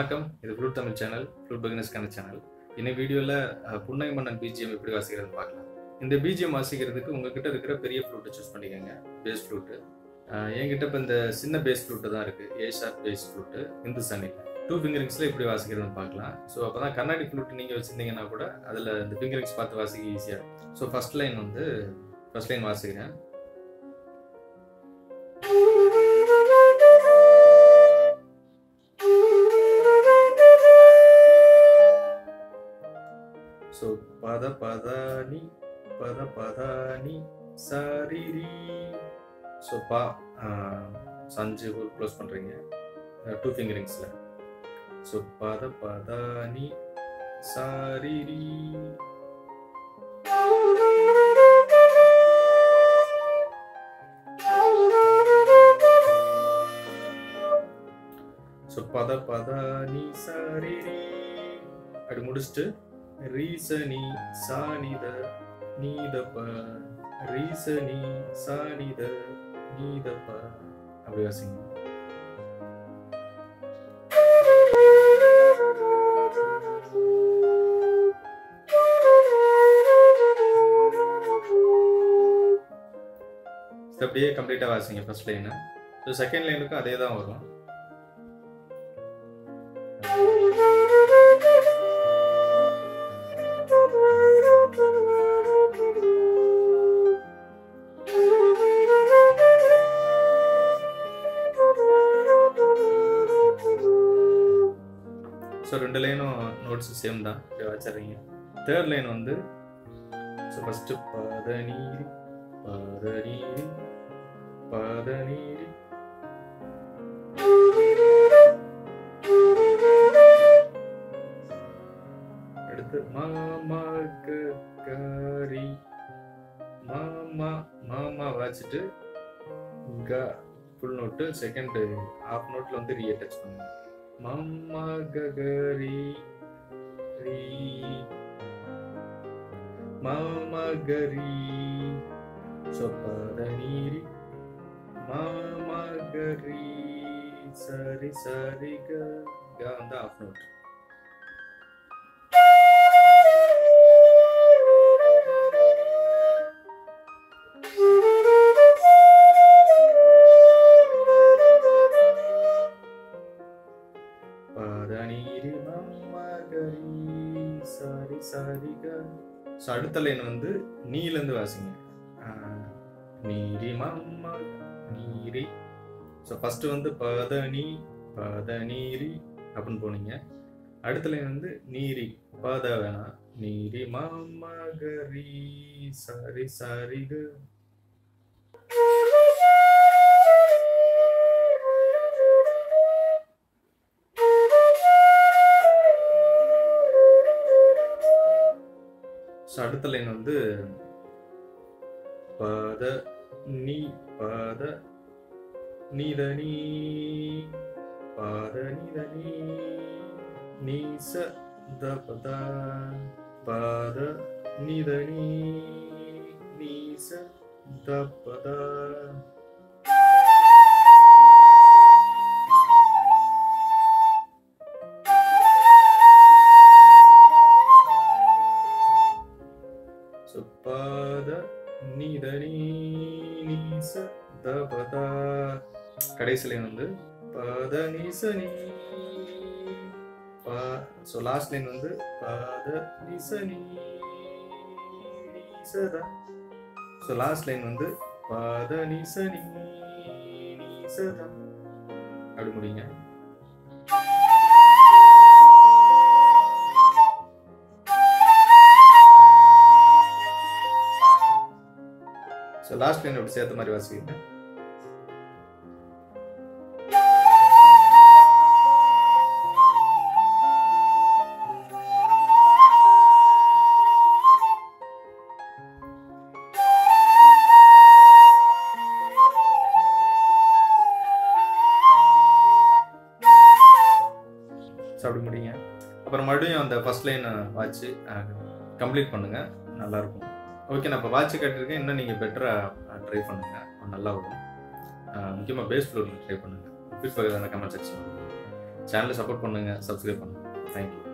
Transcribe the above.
வணக்கம். இது flute Tamil channel, flute பிகினர்ஸ்க்கான சேனல். இன்னைக்கு வீடியோவில் புன்னகை மன்னன் பிஜிஎம் எப்படி வாசிக்கிறதுன்னு பார்க்கலாம். இந்த பிஜிஎம் வாசிக்கிறதுக்கு உங்ககிட்ட இருக்கிற பெரிய ஃப்ளூட்டை சூஸ் பண்ணிக்கோங்க, பேஸ் ஃப்ளூட்டு. என்கிட்ட இப்போ இந்த சின்ன பேஸ் ஃப்ளூட்டு தான் இருக்குது, ஏ ஷார்ப் பேஸ் ஃப்ளூட்டு, இந்த சனியில் 2 ஃபிங்கரிங்ஸில் எப்படி வாசிக்கிறதுன்னு பார்க்கலாம். ஸோ அப்போ தான் கண்ணாடி ஃப்ளூட் நீங்கள் வச்சுருந்தீங்கன்னா கூட அதில் இந்த ஃபிங்கரிங்ஸ் பார்த்து வாசிக்க ஈஸியாக இருக்கும். ஸோ ஃபர்ஸ்ட் லைன் வாசிக்கிறேன். ஸோ பத பதானி சாரிரி. ஸோ சஞ்சு க்ளோஸ் பண்ணுறீங்க 2 ஃபிங்கரிங்ஸில். ஸோ பதானி சாரிரி. ஸோ பதானி சாரிரி அப்படி முடிச்சுட்டு ரீசனி சானித நீதப்ப, ரீசனி சானித நீதப்ப அப்படி வாசிங்க. அப்படியே கம்ப்ளீட்டா வாசிங்க ஃபர்ஸ்ட் லைன். ஸோ செகண்ட் லைனுக்கும் அதே தான் வரும். ஸோ 2 லைனும் நோட்ஸ் சேம் தான், வச்சிடுறீங்க. தேர்ட் லைன் வந்து ஸோ ஃபஸ்ட்டு பதநீரி பதநீரி பதநீரி, அடுத்து மாமா கரி மாமா வாச்சிட்டு க ஃபுல் நோட்டு, செகண்ட் ஹாஃப் நோட்ல வந்து ரீ டச் பண்ணுங்க. மாமா கரி ரீ மாமா கரி. ஸோ பதநீரி மாமா கரி சரி சரி க வந்து ஹாஃப் நோட். பதநீரி மாமா கரி சரி சரி க. ஸோ அடுத்த லைன் வந்து நீலேருந்து வாசிங்க. நீரி மாமா நீரி. ஸோ ஃபர்ஸ்ட் வந்து பதநீரி அப்படின்னு போனீங்க. அடுத்த லைன் வந்து நீரி பத வேணாம், நீரி மாமா கரி சரி சரி க. ஸோ அடுத்த லைன் வந்து பத நீதனி பத நீதனி நீச தபத பத நீதனி நீச தபத. பத நீதனி நீச தபத. கடைசி லைன் வந்து பத நீசனி. ஸோ லாஸ்ட் லைன் வந்து பத நீசனி நீசத. ஸோ லாஸ்ட் லைன் வந்து பத நீசனி நீசத அப்படி முடியுங்க. ஸோ லாஸ்ட் லைன் அப்படி சேர்த்த மாதிரி வாசிக்கிறேன். ஸோ அப்படி முடியுங்க. அப்புறம் மறுபடியும் அந்த ஃபர்ஸ்ட் லைனை வாட்சி கம்ப்ளீட் பண்ணுங்க, நல்லாயிருக்கும். ஓகே, நான் இப்போ வாட்ச் கேட்டிருக்கேன். இன்னும் நீங்கள் பெட்டராக ட்ரை பண்ணுங்கள், நல்லா வரும். முக்கியமாக பேஸ் ஃப்ளூட் ட்ரை பண்ணுங்கள். ஃபீட்பேக் அந்த கமெண்ட் செக்ஷன். சேனலை சப்போர்ட் பண்ணுங்கள், சப்ஸ்கிரைப் பண்ணுங்கள். தேங்க்யூ.